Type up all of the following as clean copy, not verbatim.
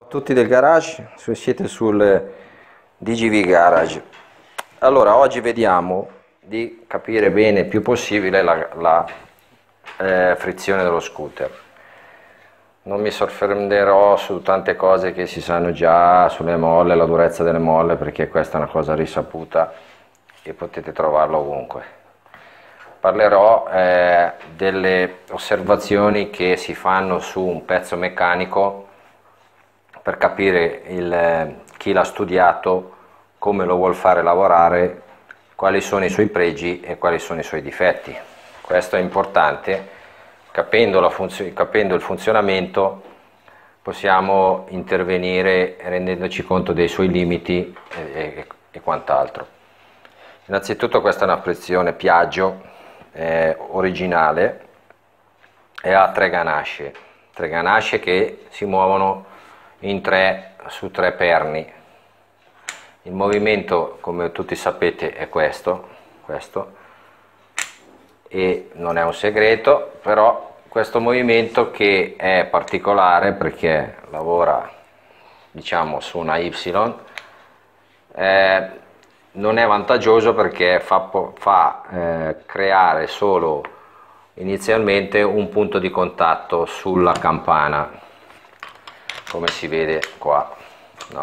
Tutti del garage, siete sul DGV Garage. Allora, oggi vediamo di capire bene il più possibile la frizione dello scooter. Non mi soffermerò su tante cose che si sanno già, sulle molle, la durezza delle molle, perché questa è una cosa risaputa e potete trovarla ovunque. Parlerò delle osservazioni che si fanno su un pezzo meccanico per capire chi l'ha studiato, come lo vuol fare lavorare, quali sono i suoi pregi e quali sono i suoi difetti. Questo è importante. Capendo il funzionamento possiamo intervenire rendendoci conto dei suoi limiti e quant'altro. Innanzitutto questa è una frizione Piaggio originale e ha tre ganasce che si muovono su tre perni. Il movimento, come tutti sapete, è questo e non è un segreto, però questo movimento, che è particolare perché lavora, diciamo, su una Y, non è vantaggioso perché fa creare solo inizialmente un punto di contatto sulla campana, come si vede qua, no?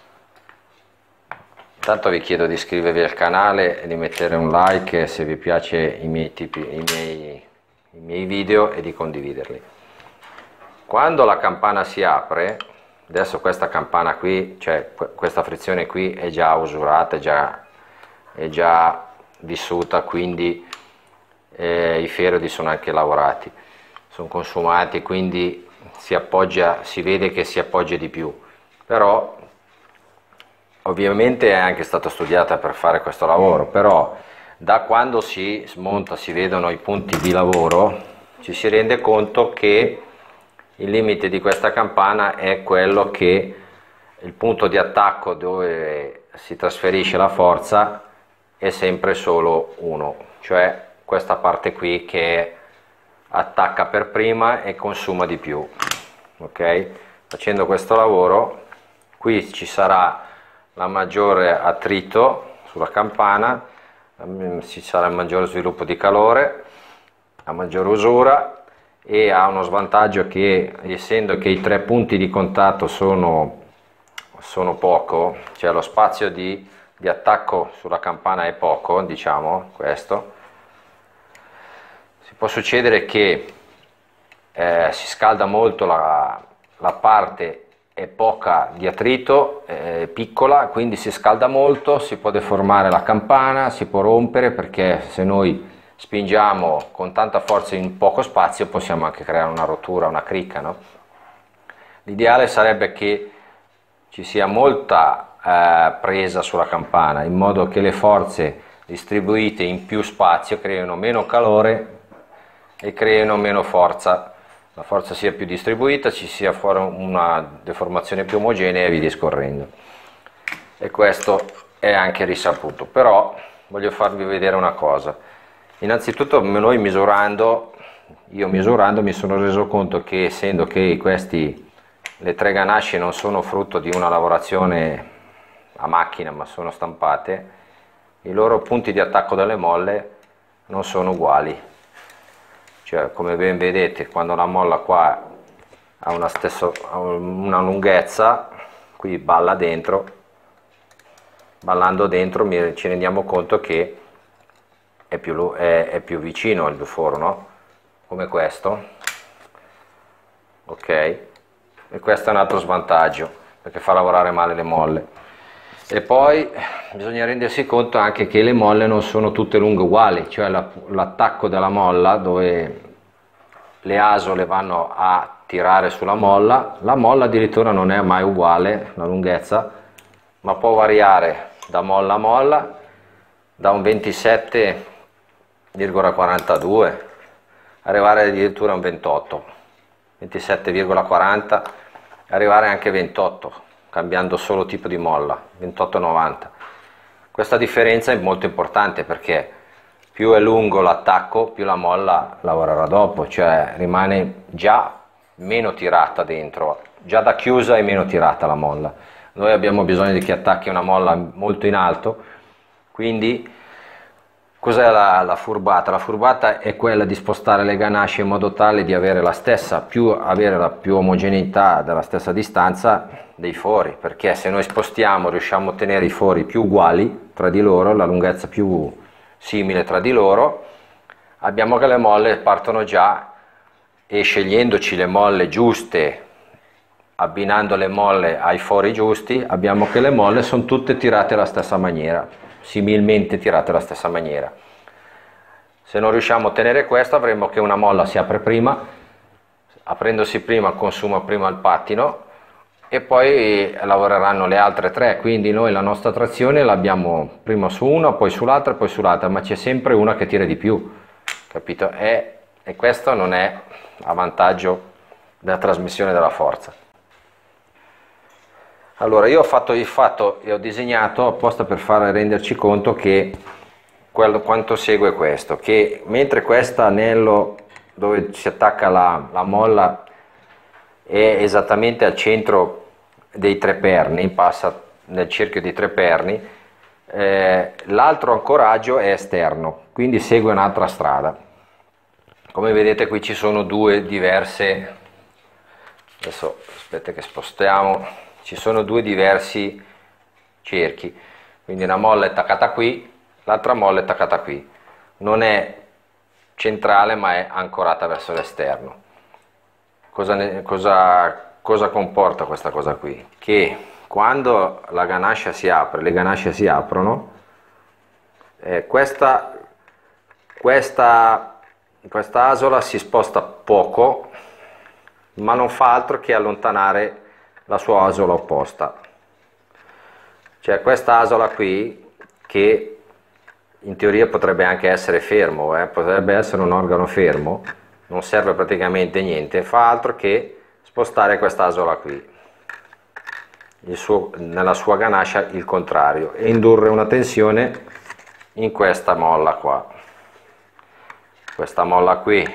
Intanto vi chiedo di iscrivervi al canale e di mettere un like se vi piace i miei video e di condividerli. Quando la campana si apre, adesso questa campana qui, cioè questa frizione qui è già usurata, è già vissuta, quindi i ferri sono anche lavorati, sono consumati, quindi si vede che si appoggia di più, però ovviamente è anche stata studiata per fare questo lavoro, però da quando si smonta, si vedono i punti di lavoro, ci si rende conto che il limite di questa campana è quello che il punto di attacco dove si trasferisce la forza è sempre solo uno, cioè questa parte qui che attacca per prima e consuma di più. Ok? Facendo questo lavoro qui ci sarà la maggiore attrito sulla campana, ci sarà il maggiore sviluppo di calore, la maggiore usura, e ha uno svantaggio che, essendo che i tre punti di contatto sono poco, cioè lo spazio di attacco sulla campana è poco, diciamo questo, può succedere che si scalda molto la parte, è poca di attrito, è piccola, quindi si scalda molto, si può deformare la campana, si può rompere, perché se noi spingiamo con tanta forza in poco spazio possiamo anche creare una rottura, una cricca, no? L'ideale sarebbe che ci sia molta presa sulla campana, in modo che le forze distribuite in più spazio creino meno calore e creino meno forza, la forza sia più distribuita, ci sia fuori una deformazione più omogenea e via discorrendo. E questo è anche risaputo, però voglio farvi vedere una cosa. Innanzitutto io misurando mi sono reso conto che, essendo che le tre ganasce non sono frutto di una lavorazione a macchina ma sono stampate, i loro punti di attacco delle molle non sono uguali. Cioè, come ben vedete, quando la molla qua ha una lunghezza, qui ballando dentro ci rendiamo conto che è più vicino il buforo, no? Come questo, ok? E questo è un altro svantaggio, perché fa lavorare male le molle. E poi bisogna rendersi conto anche che le molle non sono tutte lunghe uguali, cioè l'attacco della molla, dove le asole vanno a tirare sulla molla, la molla addirittura non è mai uguale, la lunghezza, ma può variare da molla a molla, da un 27,42 arrivare addirittura a un 28, 27,40, arrivare anche a 28, cambiando solo tipo di molla, 28,90. Questa differenza è molto importante, perché più è lungo l'attacco, più la molla lavorerà dopo, cioè rimane già meno tirata dentro già da chiusa è meno tirata la molla. Noi abbiamo bisogno di che attacchi una molla molto in alto, quindi cos'è la furbata? La furbata è quella di spostare le ganasce in modo tale di avere avere la più omogeneità della stessa distanza dei fori, perché se noi spostiamo riusciamo a ottenere i fori più uguali tra di loro, la lunghezza più simile tra di loro, abbiamo che le molle partono già, e scegliendoci le molle giuste, abbinando le molle ai fori giusti, abbiamo che le molle sono tutte tirate alla stessa maniera, similmente tirate alla stessa maniera. Se non riusciamo a ottenere questo, avremo che una molla si apre prima, aprendosi prima consuma prima il pattino, e poi lavoreranno le altre tre, quindi noi la nostra trazione l'abbiamo prima su una, poi sull'altra e poi sull'altra, ma c'è sempre una che tira di più, capito? E questo non è a vantaggio della trasmissione della forza. Allora, io ho disegnato apposta per far renderci conto che quanto segue questo, che mentre questo anello dove si attacca la molla è esattamente al centro dei tre perni, passa nel cerchio di tre perni, l'altro ancoraggio è esterno, quindi segue un'altra strada. Come vedete qui ci sono due diverse, adesso aspetta che spostiamo, ci sono due diversi cerchi, quindi una molla è attaccata qui, l'altra molla è attaccata qui, non è centrale ma è ancorata verso l'esterno. Cosa comporta questa cosa qui? Che quando la ganascia si apre, le ganasce si aprono, questa asola si sposta poco, ma non fa altro che allontanare la sua asola opposta. Cioè questa asola qui, che in teoria potrebbe anche essere fermo, potrebbe essere un organo fermo, non serve praticamente niente, fa altro che spostare questa asola qui, nella sua ganascia il contrario, e indurre una tensione in questa molla qua. Questa molla qui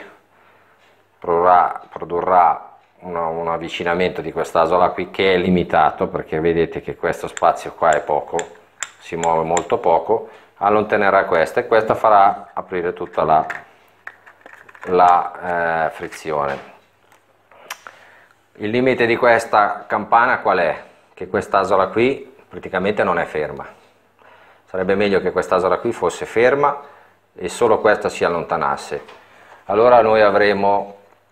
produrrà un avvicinamento di quest'asola qui, che è limitato perché vedete che questo spazio qua è poco, si muove molto poco, allontanerà questa e questa farà aprire tutta la frizione. Il limite di questa campana qual è? Che quest'asola qui praticamente non è ferma, sarebbe meglio che quest'asola qui fosse ferma e solo questa si allontanasse, allora noi avremo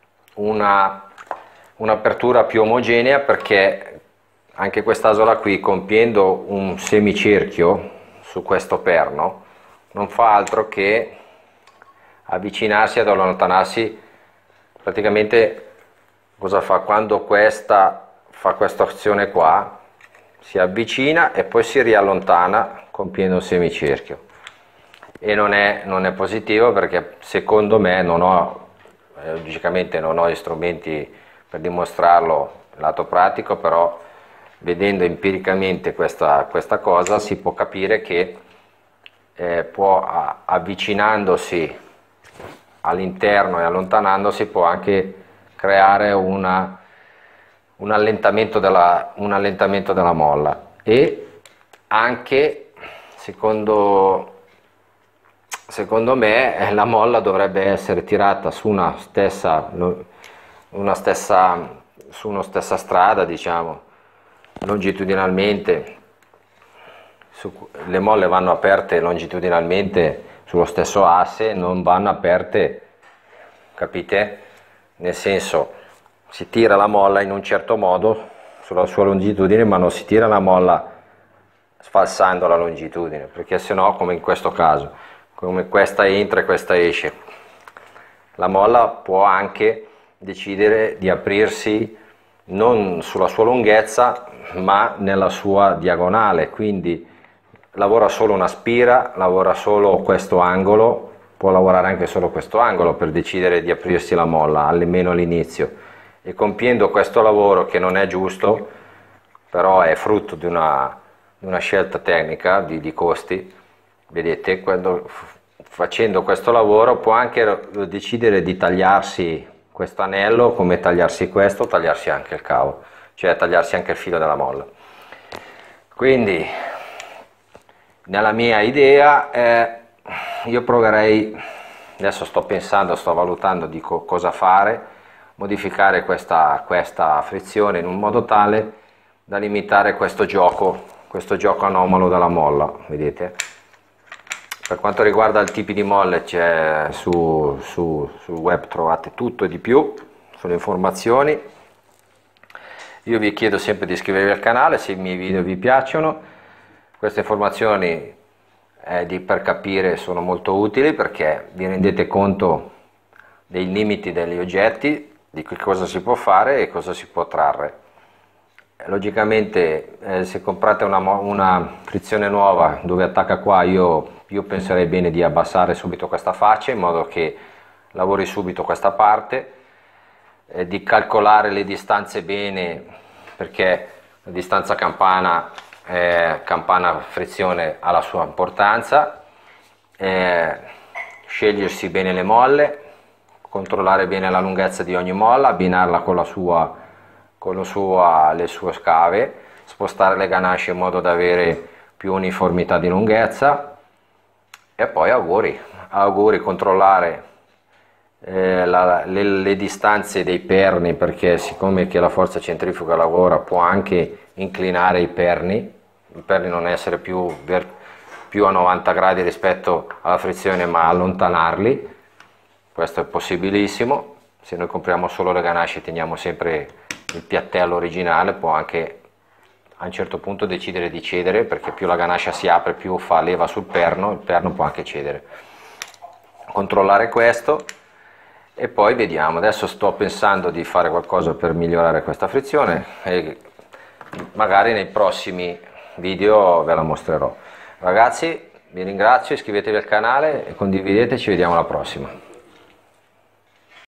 un'apertura più omogenea, perché anche quest'asola qui, compiendo un semicerchio su questo perno, non fa altro che avvicinarsi ad allontanarsi. Praticamente cosa fa? Quando questa fa questa azione qua, si avvicina e poi si riallontana compiendo un semicerchio, e non è positivo, perché secondo me logicamente non ho gli strumenti per dimostrarlo lato pratico, però vedendo empiricamente questa cosa si può capire che avvicinandosi all'interno e allontanandosi può anche creare un allentamento della molla, e anche secondo me la molla dovrebbe essere tirata su una stessa strada, diciamo, longitudinalmente. Le molle vanno aperte longitudinalmente sullo stesso asse, non vanno aperte, capite? Nel senso, si tira la molla in un certo modo sulla sua longitudine, ma non si tira la molla sfalsando la longitudine, perché sennò, come in questo caso, come questa entra e questa esce, la molla può anche decidere di aprirsi non sulla sua lunghezza ma nella sua diagonale, quindi lavora solo una spira, lavora solo questo angolo, può lavorare anche solo questo angolo per decidere di aprirsi la molla, almeno all'inizio, e compiendo questo lavoro, che non è giusto, però è frutto di una scelta tecnica di costi, vedete, facendo questo lavoro può anche decidere di tagliarsi questo anello, come tagliarsi questo, tagliarsi anche il cavo. cioè tagliarsi anche il filo della molla. Quindi nella mia idea io proverei, adesso sto pensando, sto valutando di cosa fare, modificare questa frizione in un modo tale da limitare questo gioco anomalo della molla, vedete? Per quanto riguarda il tipi di molle, c'è sul web trovate tutto e di più sulle informazioni. Io vi chiedo sempre di iscrivervi al canale se i miei video vi piacciono. Queste informazioni per capire sono molto utili, perché vi rendete conto dei limiti degli oggetti, di che cosa si può fare e cosa si può trarre. Logicamente se comprate una frizione nuova dove attacca qua, io penserei bene di abbassare subito questa faccia in modo che lavori subito questa parte, di calcolare le distanze bene, perché la distanza campana frizione ha la sua importanza, scegliersi bene le molle, controllare bene la lunghezza di ogni molla, abbinarla con le sue scave, spostare le ganasce in modo da avere più uniformità di lunghezza, e poi auguri, controllare le distanze dei perni, perché siccome che la forza centrifuga lavora può anche inclinare i perni non essere più a 90 gradi rispetto alla frizione, ma allontanarli. Questo è possibilissimo. Se noi compriamo solo le ganasce e teniamo sempre il piattello originale, può anche a un certo punto decidere di cedere, perché più la ganascia si apre, più fa leva sul perno, il perno può anche cedere. Controllare questo e poi vediamo. Adesso sto pensando di fare qualcosa per migliorare questa frizione e magari nei prossimi video ve la mostrerò. Ragazzi, vi ringrazio, iscrivetevi al canale e condividete, ci vediamo alla prossima.